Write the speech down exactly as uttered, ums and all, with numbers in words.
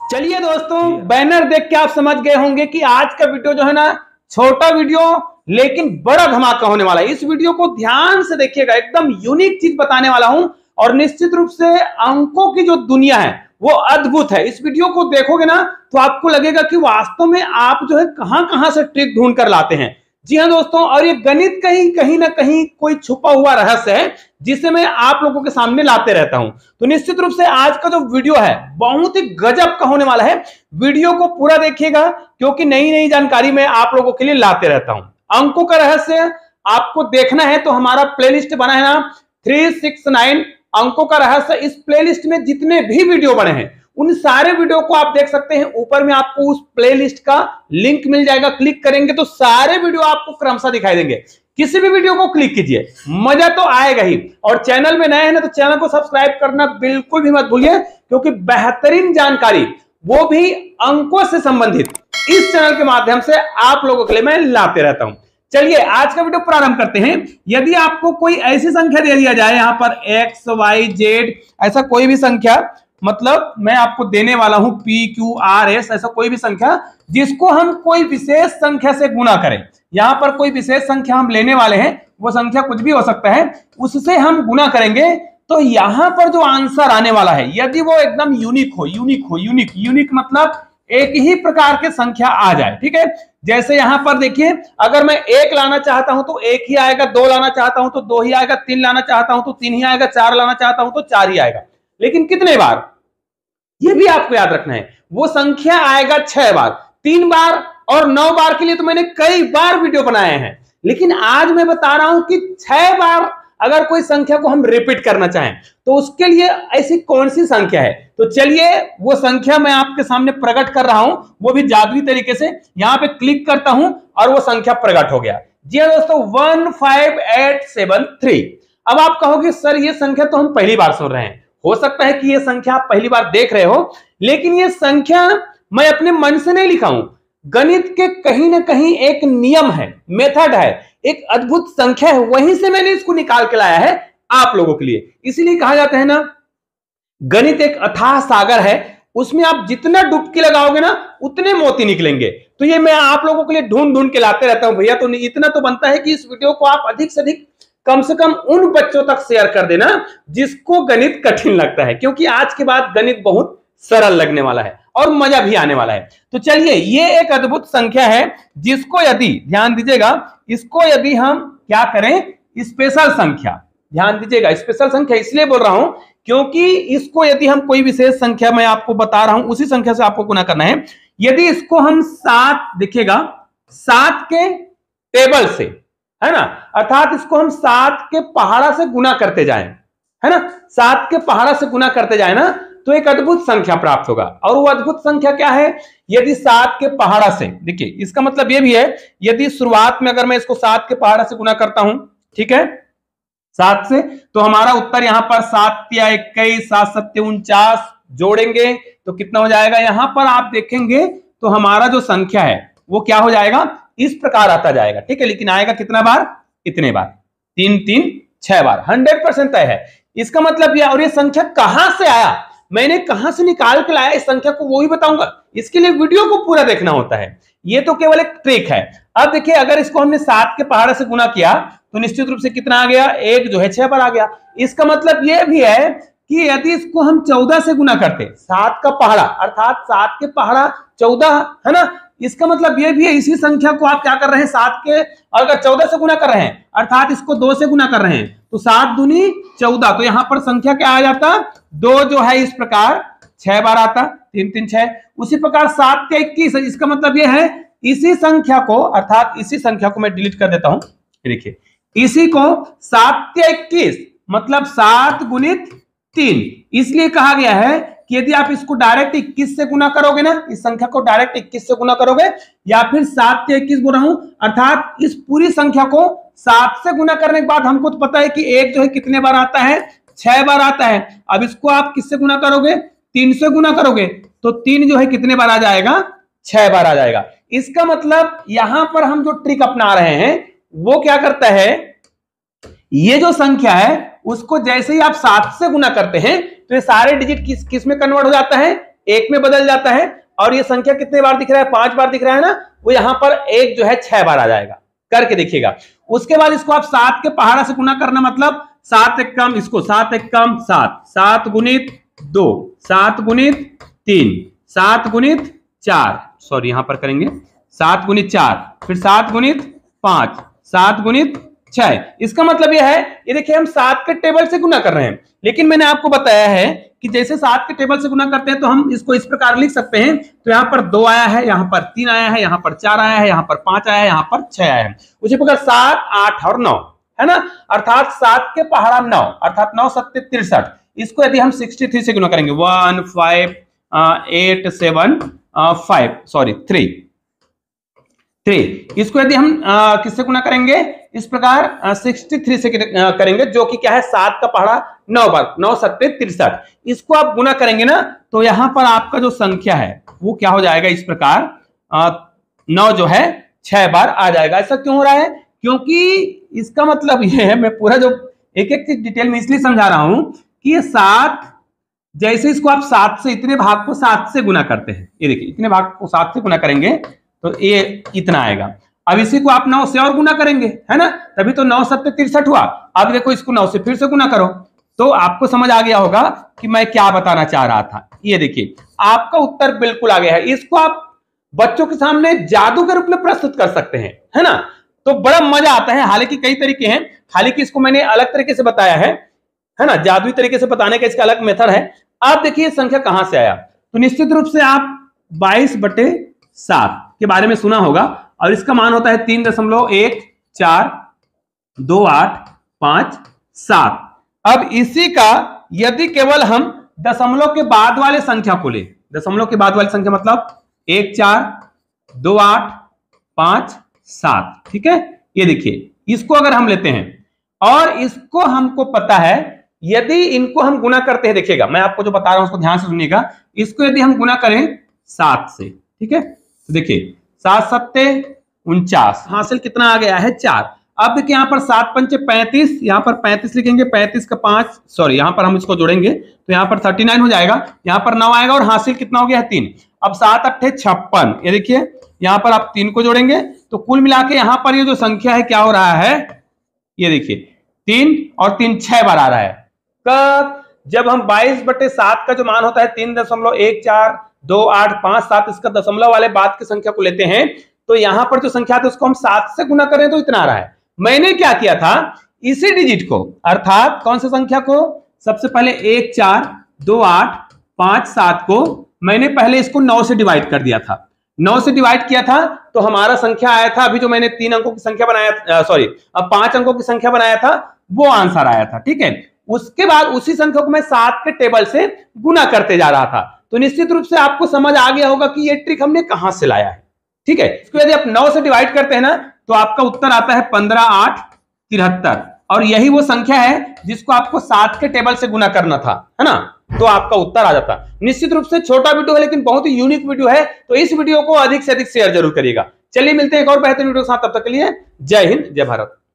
चलिए दोस्तों, बैनर देख के आप समझ गए होंगे कि आज का वीडियो जो है ना, छोटा वीडियो लेकिन बड़ा धमाका होने वाला है। इस वीडियो को ध्यान से देखिएगा, एकदम यूनिक चीज बताने वाला हूं और निश्चित रूप से अंकों की जो दुनिया है वो अद्भुत है। इस वीडियो को देखोगे ना तो आपको लगेगा कि वास्तव में आप जो है कहां कहां से ट्रिक ढूंढ कर लाते हैं। जी हाँ दोस्तों, और ये गणित कहीं कहीं ना कहीं कोई छुपा हुआ रहस्य है जिसे मैं आप लोगों के सामने लाते रहता हूं। तो निश्चित रूप से आज का जो वीडियो है बहुत ही गजब का होने वाला है। वीडियो को पूरा देखिएगा क्योंकि नई नई जानकारी मैं आप लोगों के लिए लाते रहता हूं। अंकों का रहस्य आपको देखना है तो हमारा प्लेलिस्ट बना है ना थ्री सिक्स नाइन अंकों का रहस्य। इस प्लेलिस्ट में जितने भी वीडियो बने हैं उन सारे वीडियो को आप देख सकते हैं। ऊपर में आपको उस प्लेलिस्ट का लिंक मिल जाएगा, क्लिक करेंगे तो सारे वीडियो आपको क्रमशः दिखाई देंगे। किसी भी वीडियो को क्लिक कीजिए, मजा तो आएगा ही। और चैनल में नए हैं ना तो चैनल को सब्सक्राइब करना बिल्कुल भी मत भूलिए, क्योंकि बेहतरीन जानकारी वो भी अंकों से संबंधित इस चैनल के माध्यम से आप लोगों के लिए मैं लाते रहता हूं। चलिए आज का वीडियो प्रारंभ करते हैं। यदि आपको कोई ऐसी संख्या दे दिया जाए, यहां पर एक्स वाई जेड ऐसा कोई भी संख्या, मतलब मैं आपको देने वाला हूं पी क्यू आर एस, ऐसा कोई भी संख्या जिसको हम कोई विशेष संख्या से गुना करें। यहां पर कोई विशेष संख्या हम लेने वाले हैं, वो संख्या कुछ भी हो सकता है, उससे हम गुना करेंगे तो यहां पर जो आंसर आने वाला है यदि वो एकदम यूनिक हो, यूनिक हो यूनिक यूनिक मतलब एक ही प्रकार के संख्या आ जाए। ठीक है, जैसे यहां पर देखिए, अगर मैं एक लाना चाहता हूं तो एक ही आएगा, दो लाना चाहता हूं तो दो ही आएगा, तीन लाना चाहता हूं तो तीन ही आएगा, चार लाना चाहता हूं तो चार ही आएगा। लेकिन कितने बार, ये भी आपको याद रखना है। वो संख्या आएगा छह बार, तीन बार और नौ बार के लिए तो मैंने कई बार वीडियो बनाए हैं, लेकिन आज मैं बता रहा हूं कि छह बार अगर कोई संख्या को हम रिपीट करना चाहें तो उसके लिए ऐसी कौन सी संख्या है। तो चलिए वो संख्या मैं आपके सामने प्रकट कर रहा हूं, वो भी जादुई तरीके से। यहां पे क्लिक करता हूं और वो संख्या प्रकट हो गया। जी हाँ दोस्तों, one five eight seven three. अब आप कहोगे सर ये संख्या तो हम पहली बार सुन रहे हैं। हो सकता है कि ये संख्या आप पहली बार देख रहे हो, लेकिन ये संख्या मैं अपने मन से नहीं लिखा हूं। गणित के कहीं ना कहीं एक नियम है, मेथड है, एक अद्भुत संख्या है, वहीं से मैंने इसको निकाल के लाया है आप लोगों के लिए। इसीलिए कहा जाता है ना, गणित एक अथाह सागर है, उसमें आप जितना डुबकी लगाओगे ना उतने मोती निकलेंगे। तो ये मैं आप लोगों के लिए ढूंढ ढूंढ के लाते रहता हूं भैया। तो इतना तो बनता है कि इस वीडियो को आप अधिक से अधिक कम से कम उन बच्चों तक शेयर कर देना जिसको गणित कठिन लगता है, क्योंकि आज के बाद गणित बहुत सरल लगने वाला है और मजा भी आने वाला है। तो चलिए, ये एक अद्भुत संख्या है जिसको यदि, ध्यान दीजिएगा, इसको यदि हम क्या करें, स्पेशल संख्या, ध्यान दीजिएगा, स्पेशल संख्या इसलिए बोल रहा हूं क्योंकि इसको यदि हम कोई विशेष संख्या मैं आपको बता रहा हूं, उसी संख्या से आपको गुना करना है। यदि इसको हम सात, देखिएगा, सात के टेबल से, है ना, अर्थात इसको हम सात के पहाड़ा से गुना करते जाएं, है ना, सात के पहाड़ा से गुना करते जाए ना तो एक अद्भुत संख्या प्राप्त होगा। और वो अद्भुत संख्या क्या है, यदि सात के पहाड़ा से, देखिए इसका मतलब ये भी है, यदि शुरुआत में अगर मैं इसको सात के पहाड़ा से गुना करता हूं, ठीक है, सात से, तो हमारा उत्तर यहां पर सात या इक्कीस, सात सत्ते उनचास जोड़ेंगे तो कितना हो जाएगा। यहां पर आप देखेंगे तो हमारा जो संख्या है वो क्या हो जाएगा, इस प्रकार आता जाएगा। ठीक है, लेकिन आएगा कितना बार, इतने बार, तीन तीन छह बार, हंड्रेड परसेंट तय है। इसका मतलब यह, और ये संख्या कहां से आया, मैंने कहां से निकाल के लाया इस संख्या को, वो ही बताऊंगा। इसके लिए वीडियो को पूरा देखना होता है, ये तो केवल एक ट्रिक है। अब देखिए, अगर इसको हमने सात के पहाड़ा से गुना किया तो निश्चित रूप से कितना आ गया, एक जो है छह बार आ गया। इसका मतलब यह भी है कि यदि इसको हम चौदह से गुना करते, सात का पहाड़ा अर्थात सात के पहाड़ा चौदह, है ना, इसका मतलब यह भी है, इसी संख्या को आप क्या कर रहे हैं, सात के अगर चौदह से गुना कर रहे हैं अर्थात इसको दो से गुना कर रहे हैं तो सात दूनी चौदह, तो यहां पर संख्या क्या आ जाता, दो जो है इस प्रकार छह बार आता, तीन तीन छह। उसी प्रकार सात के इक्कीस, इसका मतलब यह है इसी संख्या को, अर्थात इसी संख्या को मैं डिलीट कर देता हूं, देखिए इसी को सात के इक्कीस मतलब सात गुणित तीन, इसलिए कहा गया है कि यदि आप इसको डायरेक्ट इक्कीस से गुना करोगे ना, इस संख्या को डायरेक्ट इक्कीस से गुना करोगे या फिर सात के इक्कीस गुना हूं, अर्थात इस पूरी संख्या को सात से गुना करने के बाद हमको तो पता है कि एक जो है कितने बार आता है, छह बार आता है। अब इसको आप किससे गुना करोगे, तीन से गुना करोगे तो तीन जो है कितने बार आ जाएगा, छह बार आ जाएगा। इसका मतलब यहां पर हम जो ट्रिक अपना रहे हैं वो क्या करता है, ये जो संख्या है उसको जैसे ही आप सात से गुना करते हैं तो ये सारे डिजिट किस किस में कन्वर्ट हो जाता है, एक में बदल जाता है, और ये संख्या कितने बार दिख रहा है, पांच बार दिख रहा है ना, वो यहां पर एक जो है छह बार आ जाएगा, करके देखिएगा। उसके बाद इसको आप सात के पहाड़ा से गुना करना, मतलब सात एक कम, इसको सात एक कम सात, सात गुणित दो, सात गुणित तीन, सात गुणित चार, सॉरी यहां पर करेंगे सात गुणित चार, फिर सात गुणित पांच, सात गुणित छह। इसका मतलब यह है, ये देखिए हम सात के टेबल से गुना कर रहे हैं, लेकिन मैंने आपको बताया है कि जैसे सात के टेबल से गुना करते हैं तो हम इसको इस प्रकार लिख सकते हैं। तो यहाँ पर दो आया है, यहाँ पर तीन आया है, यहाँ पर चार आया है, यहाँ पर पांच आया है, यहाँ पर छह आया है। उसी प्रकार सात, आठ और नौ है ना, अर्थात सात के पहाड़ा नौ, अर्थात नौ सत्ते तिरसठ। इसको यदि हम सिक्सटी थ्री से गुना करेंगे, one five eight seven five sorry three three, इसको यदि हम आ, किससे गुना करेंगे, इस प्रकार सिक्सटी थ्री से आ, करेंगे, जो कि क्या है सात का पहाड़ा नौ बार, नौ सत्ते तिरसठ। इसको आप गुना करेंगे ना, तो यहां पर आपका जो संख्या है वो क्या हो जाएगा, इस प्रकार आ, नौ जो है छह बार आ जाएगा। ऐसा क्यों हो रहा है, क्योंकि इसका मतलब ये है, मैं पूरा जो एक एक चीज डिटेल में इसलिए समझा रहा हूं कि ये सात, जैसे इसको आप सात से, इतने भाग को सात से गुना करते हैं, ये देखिए इतने भाग को सात से गुना करेंगे तो ये इतना आएगा। अब इसी को आप नौ से और गुना करेंगे, है ना, तभी तो नौ सत्ते तिरसठ हुआ। अब देखो इसको नौ से फिर से गुना करो, तो आपको समझ आ गया होगा कि मैं क्या बताना चाह रहा था। ये देखिए आपका उत्तर बिल्कुल आ गया है। इसको आप बच्चों के सामने जादू के रूप में प्रस्तुत कर सकते हैं, है ना, तो बड़ा मजा आता है। हालांकि कई तरीके हैं, हालांकि इसको मैंने अलग तरीके से बताया है, है ना, जादुई तरीके से बताने का इसका अलग मेथड है। आप देखिए संख्या कहां से आया, तो निश्चित रूप से आप बाईस बटे सात के बारे में सुना होगा, और इसका मान होता है तीन दशमलव एक चार दो आठ पांच सात। अब इसी का यदि केवल हम दशमलव के बाद वाले संख्या को ले, दशमलव के बाद वाली संख्या मतलब एक चार दो आठ पांच सात, ठीक है, ये देखिए इसको अगर हम लेते हैं और इसको हमको पता है, यदि इनको हम गुना करते हैं, देखिएगा मैं आपको जो बता रहा हूं उसको ध्यान से सुनिएगा, इसको यदि हम गुना करें सात से, ठीक है, तो देखिए सात सत्ते उनचास, हासिल कितना आ गया है चार। अब देखिए यहाँ पर सात पंचे पैंतीस, यहाँ पर पैंतीस लिखेंगे, पैंतीस का पांच सॉरी यहाँ पर हम इसको जोड़ेंगे तो यहाँ पर थर्टी नाइन हो जाएगा, यहाँ पर नौ आएगा और हासिल कितना हो गया है तीन। अब सात अट्ठे छप्पन, ये देखिए यहाँ पर आप तीन को जोड़ेंगे तो कुल मिला के यहाँ पर ये जो संख्या है क्या हो रहा है, ये देखिए तीन और तीन छह बार आ रहा है। कब, जब हम बाईस बटे सात का जो मान होता है तीन दशमलव एक चार दो आठ पांच सात, इसका दशमलव वाले बाद की संख्या को लेते हैं, तो यहां पर जो संख्या है उसको हम सात से गुना करें तो इतना आ रहा है। मैंने क्या किया था, इसी डिजिट को, अर्थात कौन सी संख्या को, सबसे पहले एक चार दो आठ पांच सात को मैंने पहले इसको नौ से डिवाइड कर दिया था, नौ से डिवाइड किया था तो हमारा संख्या आया था, अभी जो मैंने तीन अंकों की संख्या बनाया, सॉरी अब पांच अंकों की संख्या बनाया था, वो आंसर आया था, ठीक है। उसके बाद उसी संख्या को मैं सात के टेबल से गुना करते जा रहा था, तो निश्चित रूप से आपको समझ आ गया होगा कि ये ट्रिक हमने कहां से लाया है, ठीक है। इसको यदि आप नौ से डिवाइड करते हैं ना तो आपका उत्तर आता है पंद्रह आठ तिहत्तर, और यही वो संख्या है जिसको आपको सात के टेबल से गुना करना था, है ना, तो आपका उत्तर आ जाता। निश्चित रूप से छोटा वीडियो है लेकिन बहुत ही यूनिक वीडियो है, तो इस वीडियो को अधिक से अधिक शेयर जरूर करिएगा। चलिए मिलते हैं एक और बेहतरीन वीडियो के साथ, तब तक के लिए जय हिंद जय भारत।